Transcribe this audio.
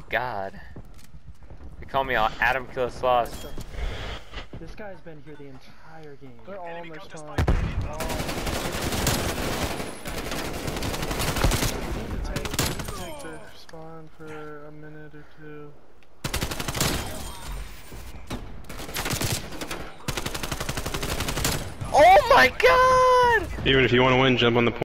God. They call me Adam Killer Sloth. This guy's been here the entire game. They're all on their spawn. Take their spawn for a minute or two. Oh my God! Even if you want to win, jump on the point.